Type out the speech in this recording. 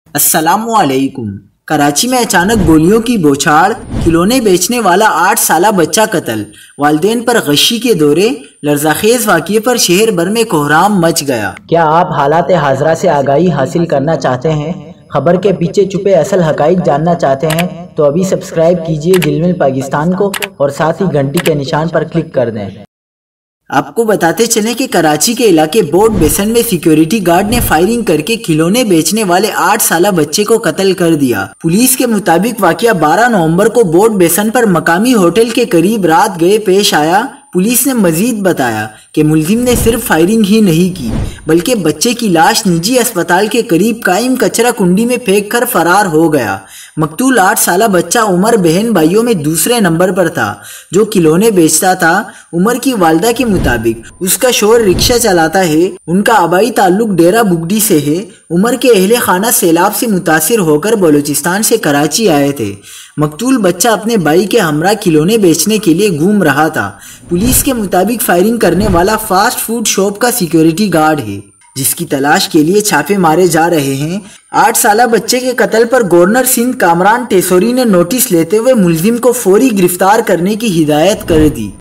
अस्सलामुअलैकुम। कराची में अचानक गोलियों की बौछार, खिलौने बेचने वाला 8 साला बच्चा कत्ल, वालिदैन पर गशी के दौरे, लर्जाखेज वाक़ये पर शहर भर में कोहराम मच गया। क्या आप हालात हाजरा से आगाही हासिल करना चाहते हैं? खबर के पीछे छुपे असल हकाइक जानना चाहते हैं? तो अभी सब्सक्राइब कीजिए जिलमिल पाकिस्तान को और साथ ही घंटी के निशान पर क्लिक कर दें। आपको बताते चलें कि कराची के इलाके बोर्ड बेसन में सिक्योरिटी गार्ड ने फायरिंग करके खिलौने बेचने वाले 8 साला बच्चे को कत्ल कर दिया। पुलिस के मुताबिक वाकया 12 नवंबर को बोर्ड बेसन पर मकामी होटल के करीब रात गए पेश आया। पुलिस ने मजीद बताया कि मुलजिम ने सिर्फ फायरिंग ही नहीं की बल्कि बच्चे की लाश निजी अस्पताल के करीब कायम कचरा कुंडी में फेंक कर फरार हो गया। मकतूल 8 साला बच्चा उमर बहन भाइयों में दूसरे नंबर पर था जो खिलौने बेचता था। उमर की वालदा के मुताबिक उसका शोहर रिक्शा चलाता है। उनका आबाई ताल्लुक डेरा बुगडी से है। उमर के अहले खाना सैलाब से मुतासिर होकर बलूचिस्तान से कराची आए थे। मकतूल बच्चा अपने भाई के हमरा खिलौने बेचने के लिए घूम रहा था। पुलिस के मुताबिक फायरिंग करने वाला फास्ट फूड शॉप का सिक्योरिटी गार्ड है जिसकी तलाश के लिए छापे मारे जा रहे हैं। 8 साला बच्चे के कत्ल पर गवर्नर सिंध कामरान टेसोरी ने नोटिस लेते हुए मुलजिम को फौरी गिरफ्तार करने की हिदायत कर दी।